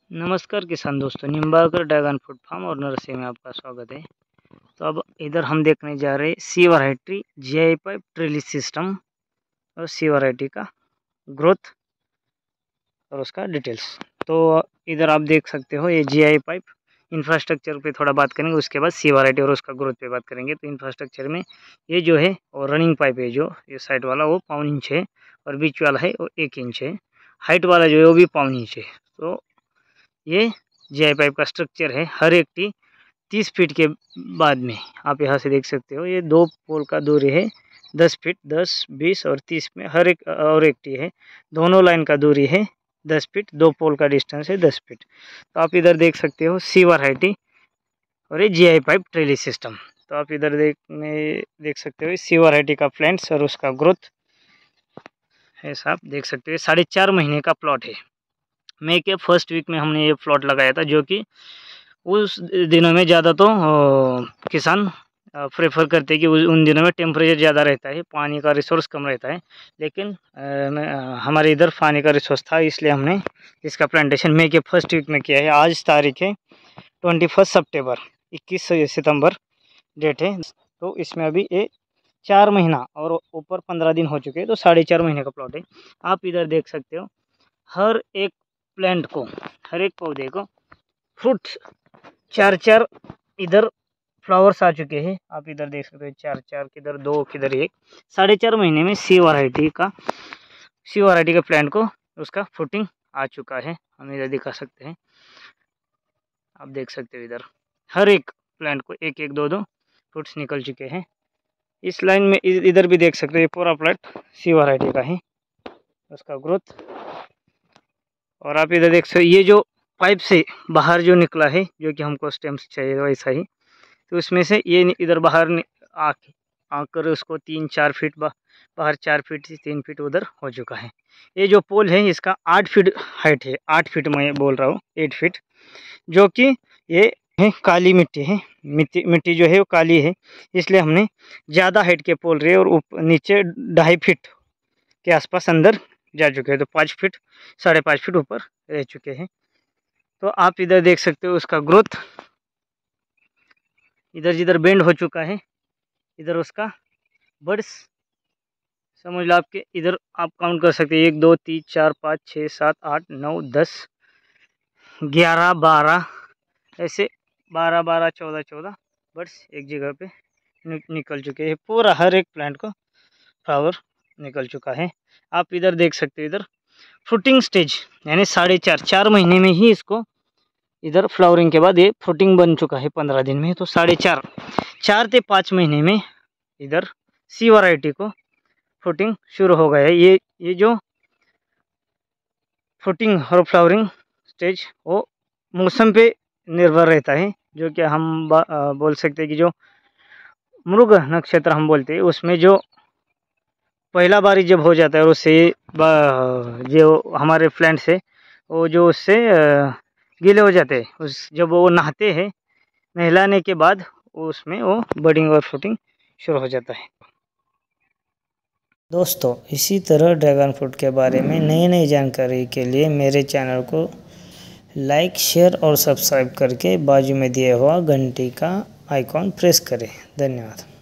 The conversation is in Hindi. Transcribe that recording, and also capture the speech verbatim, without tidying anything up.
नमस्कार किसान दोस्तों, निम्बाकर ड्रैगन फ्रूट फार्म और नर्सरी में आपका स्वागत है। तो अब इधर हम देखने जा रहे हैं C variety GI pipe trellis system और सी वैरायटी का ग्रोथ और उसका डिटेल्स। तो इधर आप देख सकते हो ये जीआई पाइप इंफ्रास्ट्रक्चर पे थोड़ा बात करेंगे, उसके बाद सी वैरायटी और उसका ग्रोथ पे बात करेंगे। तो इंफ्रास्ट्रक्चर में ये जो है और रनिंग पाइप है, जो ये साइड वाला वो पौन इंच है और बीच वाला है वो एक इंच है। हाइट वाला जो है वो भी पौन इंच है। तो ये जीआई पाइप का स्ट्रक्चर है। हर एक टी तीस फीट के बाद में आप यहाँ से देख सकते हो, ये दो पोल का दूरी है दस फीट, दस, बीस और तीस में हर एक और एक टी है। दोनों लाइन का दूरी है दस फीट, दो पोल का डिस्टेंस है दस फीट। तो आप इधर देख सकते हो सी वैरायटी और ये जीआई पाइप ट्रेली सिस्टम। तो आप इधर देखने देख सकते हो सी वैरायटी का प्लांट्स और उसका ग्रोथ ऐसा आप देख सकते हो। साढ़े चार महीने का प्लॉट है। मई के फर्स्ट वीक में हमने ये प्लॉट लगाया था, जो कि उस दिनों में ज़्यादा तो किसान प्रेफर करते हैं कि उन दिनों में टेम्परेचर ज़्यादा रहता है, पानी का रिसोर्स कम रहता है। लेकिन आ, हमारे इधर पानी का रिसोर्स था, इसलिए हमने इसका प्लांटेशन मई के फर्स्ट वीक में किया है। आज तारीख है ट्वेंटी फर्स्ट सितंबर, इक्कीस सितंबर डेट है। तो इसमें अभी ये चार महीना और ऊपर पंद्रह दिन हो चुके हैं, तो साढ़े चार महीने का प्लॉट है। आप इधर देख सकते हो हर एक प्लांट को, हर एक पौधे को फ्रूट चार चार इधर फ्लावर्स आ चुके हैं। आप इधर देख सकते हो चार चार, किधर दो, किधर एक। साढ़े चार महीने में सी वैरायटी का सी वैरायटी के प्लांट को उसका फ्रूटिंग आ चुका है। हम इधर दिखा सकते हैं, आप देख सकते हो इधर हर एक प्लांट को एक एक दो दो फ्रूट्स निकल चुके हैं। इस लाइन में इधर भी देख सकते हो ये पूरा प्लांट सी वैरायटी का है, उसका ग्रोथ। और आप इधर देख सकते हो ये जो पाइप से बाहर जो निकला है, जो कि हमको स्टेम्स चाहिए वैसा ही, तो उसमें से ये इधर बाहर आ आकर उसको तीन चार फीट बाहर, चार फीट से तीन फीट उधर हो चुका है। ये जो पोल है इसका आठ फीट हाइट है, आठ फीट मैं बोल रहा हूँ, एट फीट, जो कि ये है काली मिट्टी है। मिट्टी मिट्टी जो है वो काली है, इसलिए हमने ज़्यादा हाइट के पोल रहे और ऊपर नीचे ढाई फीट के आसपास अंदर जा चुके हैं। तो पाँच फीट साढ़े पाँच फीट ऊपर रह चुके हैं। तो आप इधर देख सकते हो उसका ग्रोथ, इधर जिधर बेंड हो चुका है इधर उसका बर्ड्स समझ लो आपके इधर आप काउंट कर सकते हैं, एक दो तीन चार पाँच छः सात आठ नौ दस ग्यारह बारह, ऐसे बारह बारह चौदह चौदह बर्ड्स एक जगह पे नि, निकल चुके हैं। पूरा हर एक प्लांट को फ्लावर निकल चुका है। आप इधर देख सकते हो इधर फ्रूटिंग स्टेज, यानी साढ़े चार चार महीने में ही इसको इधर फ्लावरिंग के बाद ये फ्रूटिंग बन चुका है पंद्रह दिन में। तो साढ़े चार चार से पाँच महीने में इधर सी वैरायटी को फ्रूटिंग शुरू हो गया है। ये ये जो फ्रूटिंग और फ्लावरिंग स्टेज वो मौसम पे निर्भर रहता है, जो कि हम बोल सकते हैं कि जो मृग नक्षत्र हम बोलते हैं, उसमें जो पहला बारी जब हो जाता है और उससे जो हमारे प्लांट्स है वो जो उससे गीले हो जाते हैं, उस जब वो नहाते हैं, नहलाने के बाद उसमें वो बडिंग और फ्रूटिंग शुरू हो जाता है। दोस्तों, इसी तरह ड्रैगन फ्रूट के बारे में नई नई जानकारी के लिए मेरे चैनल को लाइक, शेयर और सब्सक्राइब करके बाजू में दिए हुआ घंटी का आइकॉन प्रेस करें। धन्यवाद।